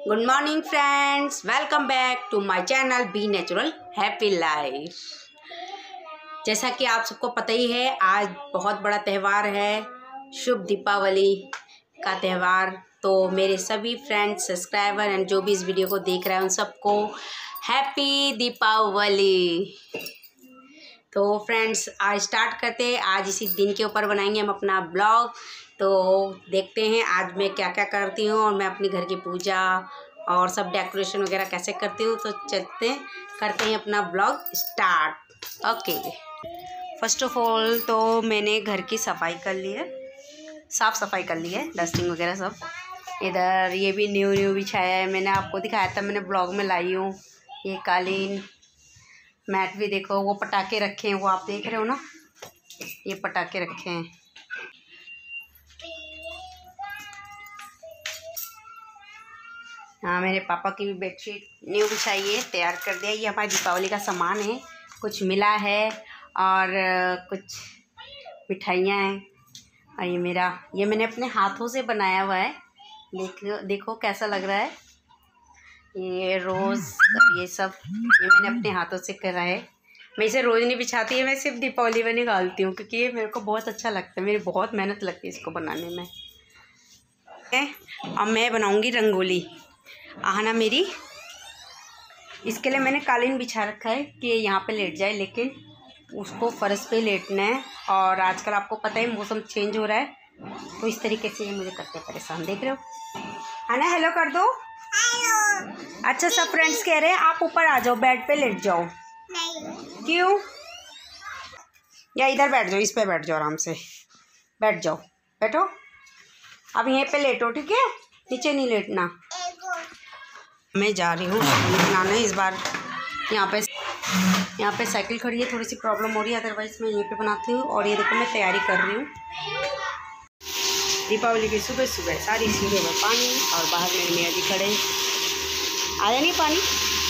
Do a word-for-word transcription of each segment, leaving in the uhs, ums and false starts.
Good morning friends, welcome back to my channel be natural happy life. जैसा कि आप सबको पता ही है, आज बहुत बड़ा त्यौहार है, शुभ दीपावली का त्यौहार। तो मेरे सभी फ्रेंड्स, सब्सक्राइबर एंड जो भी इस वीडियो को देख रहे हैं उन सबको हैप्पी दीपावली। तो फ्रेंड्स, आज स्टार्ट करते हैं। आज इसी दिन के ऊपर बनाएंगे हम अपना ब्लॉग। तो देखते हैं आज मैं क्या क्या करती हूँ और मैं अपनी घर की पूजा और सब डेकोरेशन वगैरह कैसे करती हूँ। तो चलते करते हैं अपना blog start. Okay, first of all तो मैंने घर की सफाई कर ली है, साफ़ सफाई कर ली है, डस्टिंग वगैरह सब। इधर ये भी न्यू न्यू बिछाया है, मैंने आपको दिखाया था, मैंने ब्लॉग में लाई हूँ। ये कालीन मैट भी देखो, वो पटाखे रखे हैं, वो आप देख रहे हो ना, ये पटाखे रखे हैं। हाँ, मेरे पापा की भी बेडशीट न्यू बिछाई है, तैयार कर दिया। ये हमारी दीपावली का सामान है, कुछ मिला है और कुछ मिठाइयाँ हैं। और ये मेरा, ये मैंने अपने हाथों से बनाया हुआ है। देखो देखो कैसा लग रहा है। ये रोज़ और ये सब ये मैंने अपने हाथों से करा है। मैं इसे रोज़ नहीं बिछाती है, मैं सिर्फ दीपावली में निकालती हूँ क्योंकि ये मेरे को बहुत अच्छा लगता है। मेरी बहुत मेहनत लगती है इसको बनाने में। अब मैं बनाऊँगी रंगोली, आना मेरी। इसके लिए मैंने कालीन बिछा रखा है कि यहाँ पे लेट जाए, लेकिन उसको फर्श पे लेटना है। और आजकल आपको पता है मौसम चेंज हो रहा है, तो इस तरीके से ये मुझे करते परेशान। देख रहे हो, है ना? हेलो कर दो। हेलो। अच्छा, सब फ्रेंड्स कह रहे हैं आप ऊपर आ जाओ, बेड पे लेट जाओ। नहीं। क्यों? या इधर बैठ जाओ, इस पे बैठ जाओ, आराम से बैठ जाओ, बैठो। अब यहीं पे लेटो, ठीक है? नीचे नहीं लेटना। मैं जा रही हूँ बनाने इस बार। यहाँ पे यहाँ पे साइकिल खड़ी है, थोड़ी सी प्रॉब्लम हो रही है, अदरवाइज मैं यहीं पे बनाती हूँ। और ये देखो, मैं तैयारी कर रही हूँ दीपावली की। सुबह सुबह सारी सीढ़ियों में पानी, और बाहर मेरे मियाँ जी खड़े। आया नहीं पानी,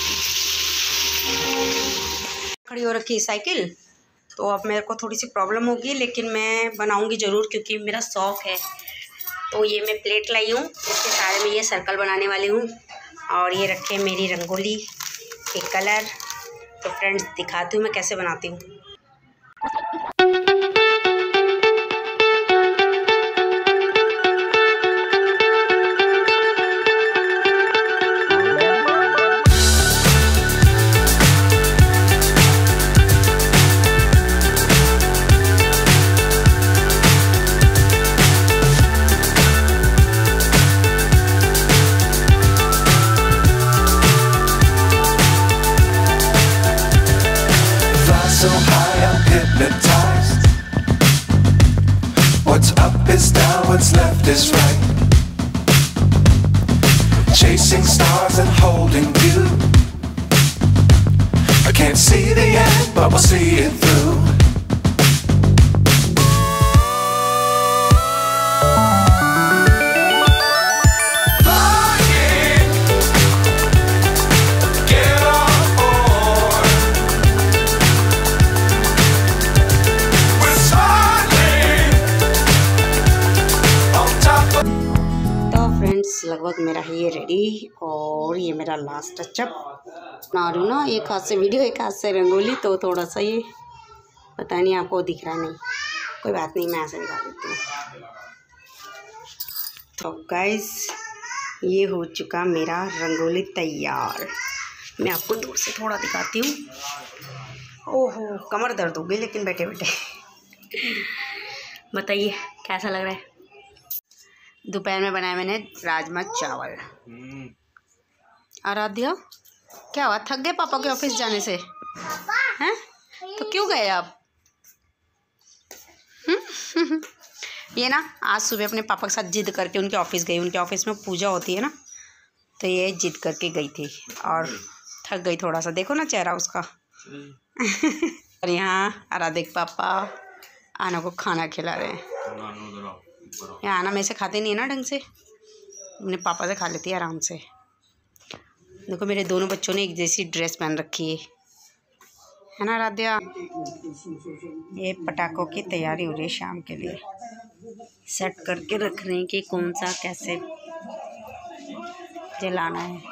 खड़ी हो रखी है साइकिल। तो अब मेरे को थोड़ी सी प्रॉब्लम होगी, लेकिन मैं बनाऊँगी ज़रूर क्योंकि मेरा शौक़ है। तो ये मैं प्लेट लाई हूँ, इसके सारे में ये सर्कल बनाने वाली हूँ। और ये रखे मेरी रंगोली के कलर। तो फ्रेंड्स, दिखाती हूँ मैं कैसे बनाती हूँ। So high I'm hypnotized. What's up is down, what's left is right. Chasing stars and holding you. I can't see the end, but we'll see it through. लगभग मेरा है ये रेडी, और ये मेरा लास्ट टचअप बना रही हूँ ना। एक हाथ से वीडियो, एक हाथ से रंगोली, तो थोड़ा सा ये पता नहीं आपको दिख रहा नहीं, कोई बात नहीं, मैं ऐसे दिखा देती हूँ। तो गाइस, ये हो चुका मेरा रंगोली तैयार। मैं आपको दूर से थोड़ा दिखाती हूँ। ओहो, कमर दर्द हो गई लेकिन बैठे बैठे। बताइए कैसा लग रहा है। दोपहर में बनाया मैंने राजमा चावल। आराध्या, क्या हुआ? थक गए पापा के ऑफिस जाने से? हैं? तो क्यों गए आप? ये ना, आज सुबह अपने पापा के साथ जिद करके उनके ऑफिस गई। उनके ऑफिस में पूजा होती है ना, तो ये जिद करके गई थी और थक गई थोड़ा सा। देखो ना चेहरा उसका। और यहाँ आराध्या के पापा आना को खाना खिला रहे हैं। यहाँ आना मेरे से खाते नहीं है ना ढंग से, अपने पापा से खा लेती है आराम से। देखो, मेरे दोनों बच्चों ने एक जैसी ड्रेस पहन रखी है, है ना राध्या? ये पटाखों की तैयारी हो रही है शाम के लिए। सेट करके रख रहे हैं कि कौन सा कैसे जलाना है।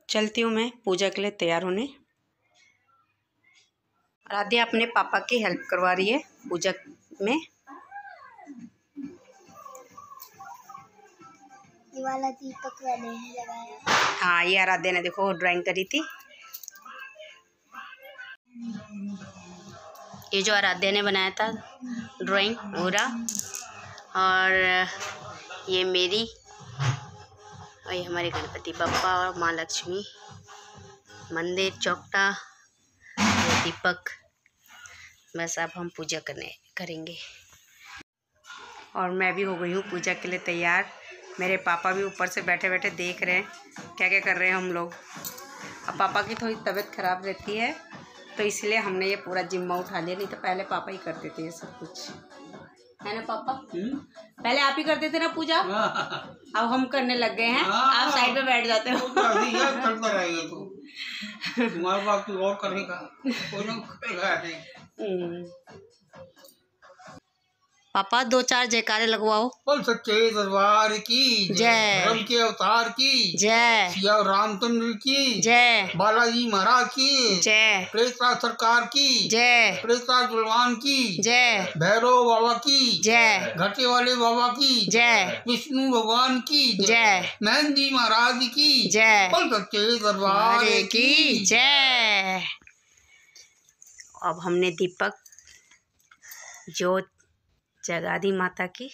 चलती हूँ मैं पूजा के लिए तैयार होने। आराध्या अपने पापा की हेल्प करवा रही है पूजा में। ये वाला दीपक मैंने ही लगाया। हाँ, ये आराध्या ने देखो ड्राइंग करी थी। ये जो आराध्या ने बनाया था ड्राइंग पूरा, और ये मेरी, और ये हमारे गणपति बप्पा और माँ लक्ष्मी, मंदिर चौकटा, ये दीपक। बस अब हम पूजा करने करेंगे। और मैं भी हो गई हूँ पूजा के लिए तैयार। मेरे पापा भी ऊपर से बैठे बैठे देख रहे हैं क्या क्या कर रहे हैं हम लोग। अब पापा की थोड़ी तबीयत ख़राब रहती है तो इसलिए हमने ये पूरा जिम्मा उठा लिया, नहीं तो पहले पापा ही करते थे ये सब कुछ, है ना पापा? हुँ? पहले आप ही करते थे ना पूजा, अब हम करने लग गए हैं। आप साइड में बैठ जाते हो। तुम्हारे बाप की और करेगा, कोई ना करेगा। पापा दो चार जयकारे लगवाओ। बोल सच्चे दरबार की जय, राम के अवतार की जय, सिया रामचंद्र की जय, बालाजी महाराज की जय, प्रेता सरकार की जय, प्रेता जलवान की जय, भैरव बाबा की जय, घाटे वाले बाबा की जय, विष्णु भगवान की जय, मेहंदी महाराज की जय, बोल सच्चे दरबार की जय। अब हमने दीपक जोत जगा दी माता की।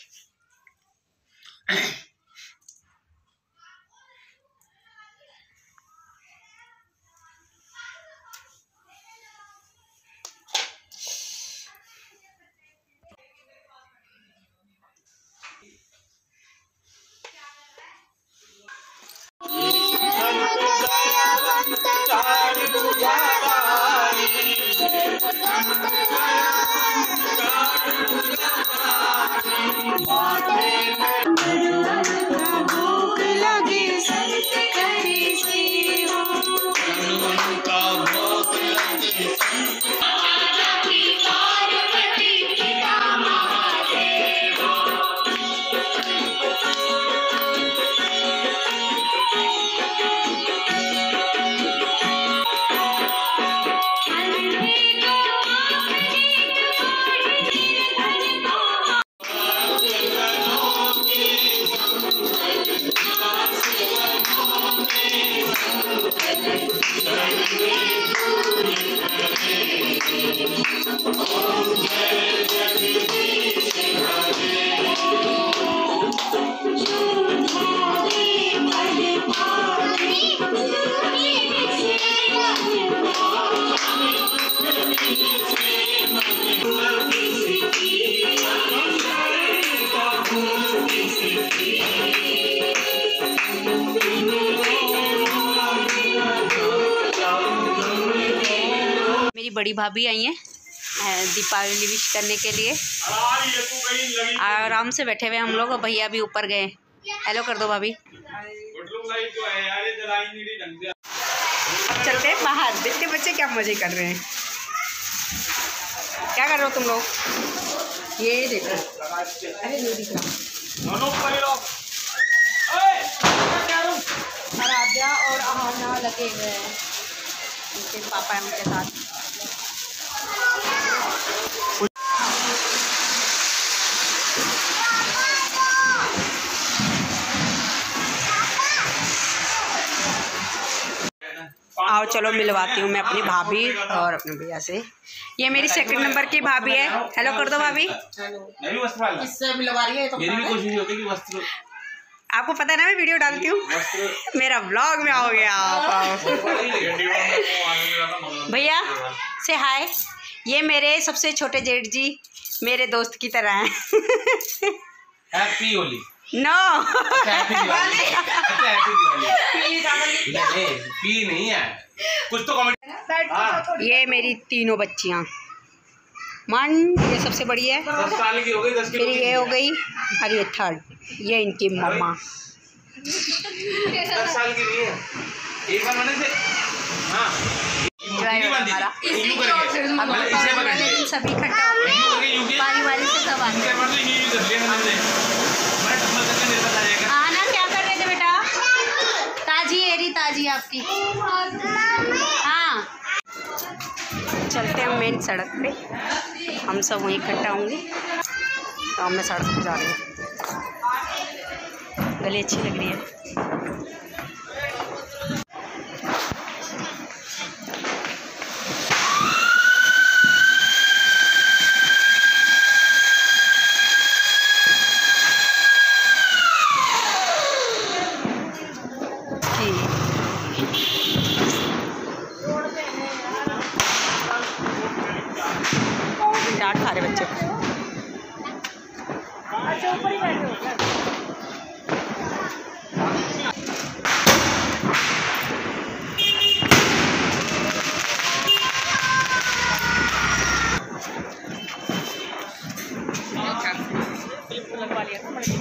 मेरी बड़ी भाभी आई हैं दीपावली विश करने के लिए। आराम से बैठे हुए हम लोग, और भैया भी ऊपर गए। हेलो कर दो भाभी। चलते हैं बाहर, देखते बच्चे क्या मजे कर रहे हैं। क्या कर रहे हो तुम लोग? ये देखो, अरे नहीं दिख रहा। आराध्या और आहाना लगे हुए हैं उनके पापा उनके साथ। आओ चलो मिलवाती हूँ मैं अपनी भाभी और अपने भैया से। ये मेरी सेकंड नंबर की भाभी है। हेलो कर दो भाभी। किससे मिलवा रही है तो मेरी भी कोशिश होती है कि वस्त्र, आपको पता है ना मैं वीडियो डालती हूँ। मेरा व्लॉग में आओगे आप। भैया से हाय। ये मेरे सबसे छोटे जेठ जी मेरे दोस्त की तरह हैं। हैप्पी होली। नो पी नहीं है कुछ तो कमेंट। ये मेरी तीनों बच्चियाँ। मन ये सबसे बड़ी है, दस साल की हो गई, दस फिर ये हो गई, और ये थर्ड, ये इनकी मम्मा। दस साल की नहीं है। एक बार मैंने से हाँ हमारा सभी इकट्ठा बारी बारी से सब आते आना। क्या कर रहे थे बेटा? ताजी एरी ताजी आपकी। चलते हैं मेन सड़क पे, हम सब वहीं इकट्ठा होंगे। गाँव में सड़क पे जा रहे हैं, गली अच्छी लग रही है। डांट खा रहे बच्चे। लगवा लिया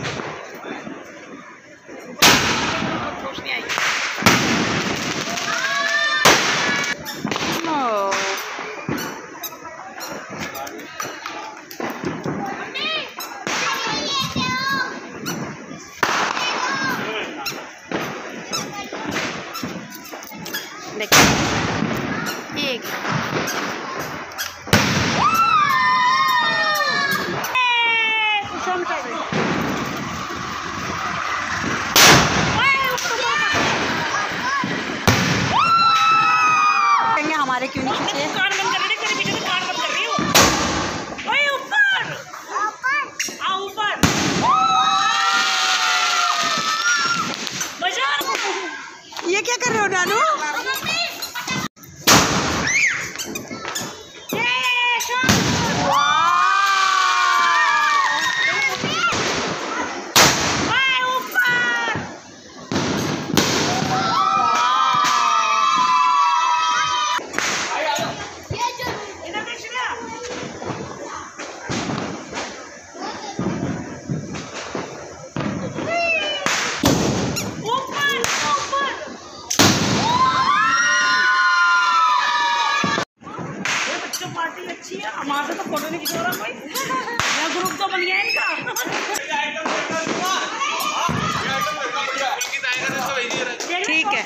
एक हमारे क्यों नहीं खींचे? कान बंद कर रही है, पीछे से कान बंद कर रही हो। ओए ऊपर ऊपर आ ऊपर बजा। ये क्या कर रहे हो नानू? हमारे तो फोटो नहीं खिंचवा रहा कोई, या ग्रुप तो बन गया इनका। ठीक है,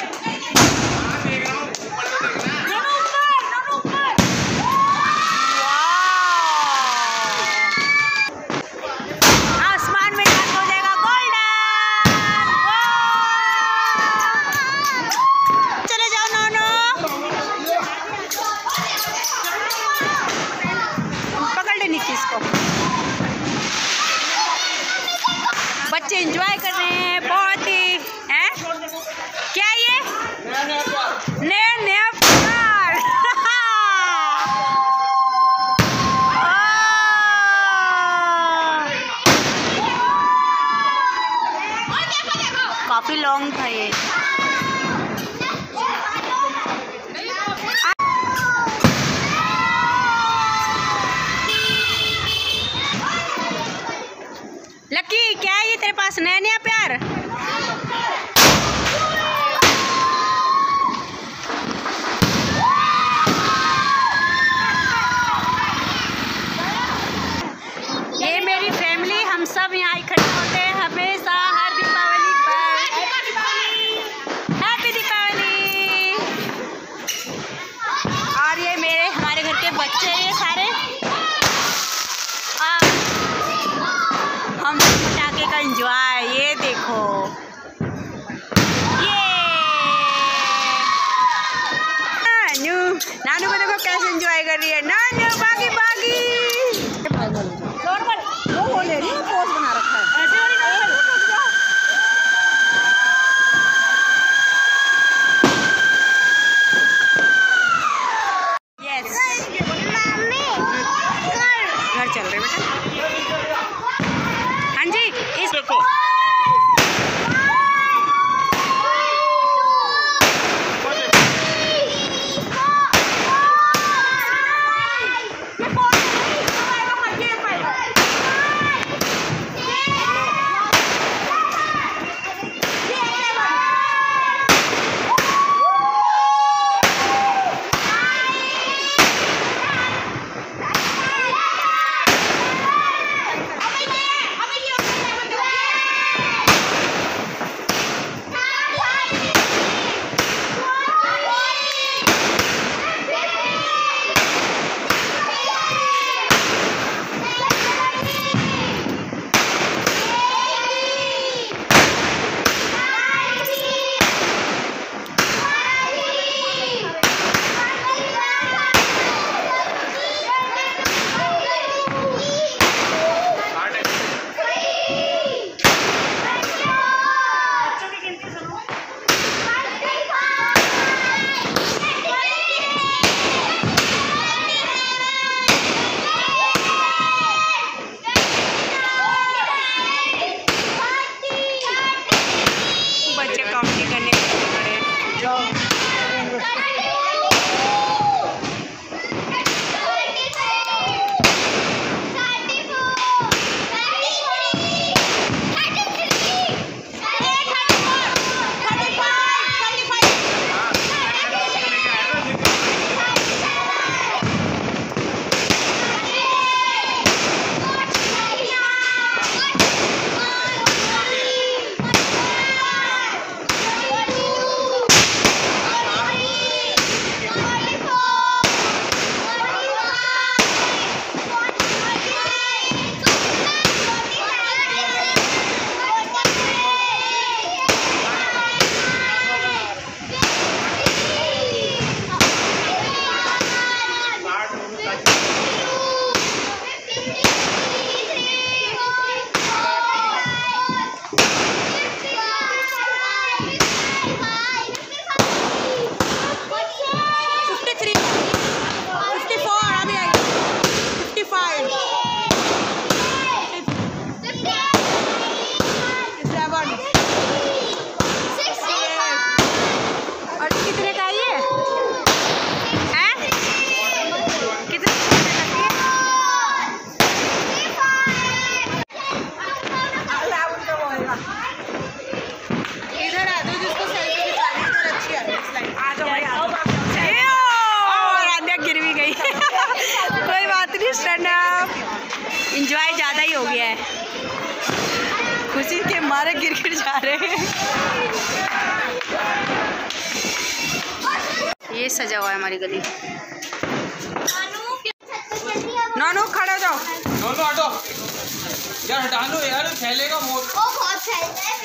आसमान में हो जाएगा गोल्डन। चले जाओ नोनो, पकड़ ले निक्की इसको। बच्चे एंजॉय कर रहे हैं बहुत ही। हैं क्या ये नया नया प्यार। काफी लॉन्ग था ये। लकी क्या है ये तेरे पास नया नया प्यार? ये मेरी फैमिली, हम सब यहाँ इकट्ठे होते हैं हमेशा हर दीपावली पर। हैप्पी दीपावली। और ये मेरे हमारे घर के बच्चे हैं ये सारे। हम पटाखे का एंजॉय, ये देखो ये नानू नानू को देखो कैसे एंजॉय कर रही है। नानू बागी बागी नॉर्मल वो हो ले रही है, पोज बना रखा है ऐसे वाली नॉर्मल। यस घर चल रहे बेटा। हाँ जी, इस देखो हमारे गिर गिर जा रहे हैं। ये सजा हुआ है हमारी गली। नानू खड़े हो जाओ। दोनों हटो यार, हटा लो यार, फैलेगा बहुत। वो बहुत फैलता है।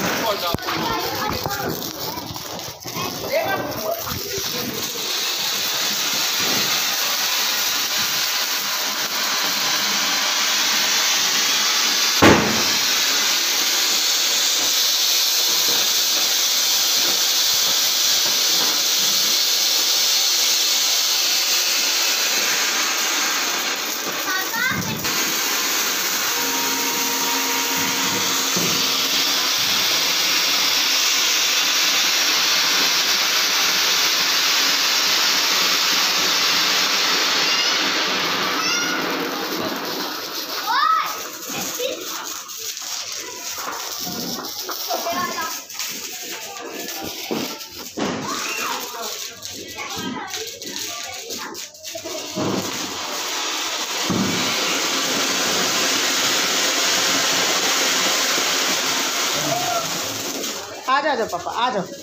आ जाओ जाओ पापा, आ जाओ।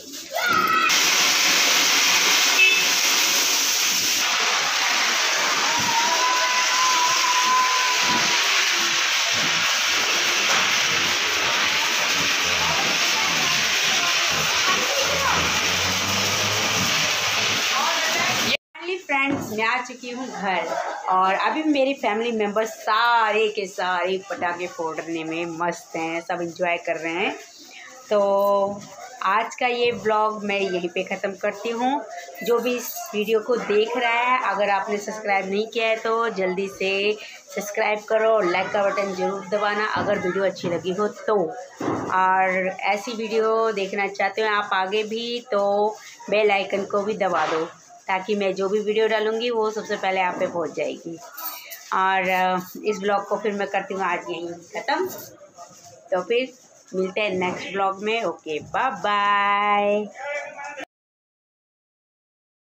फ्रेंड्स, मैं आ चुकी हूँ घर और अभी मेरी फैमिली मेम्बर्स सारे के सारे पटाखे फोड़ने में मस्त हैं, सब एंजॉय कर रहे हैं। तो आज का ये ब्लॉग मैं यहीं पे ख़त्म करती हूँ। जो भी इस वीडियो को देख रहा है, अगर आपने सब्सक्राइब नहीं किया है तो जल्दी से सब्सक्राइब करो और लाइक का बटन ज़रूर दबाना अगर वीडियो अच्छी लगी हो तो। और ऐसी वीडियो देखना चाहते हो आप आगे भी तो बेल आइकन को भी दबा दो, ताकि मैं जो भी वीडियो डालूँगी वो सबसे पहले आप पे पहुँच जाएगी। और इस ब्लॉग को फिर मैं करती हूँ आज यहीं ख़त्म। तो फिर मिलते हैं नेक्स्ट ब्लॉग में। Okay, bye bye.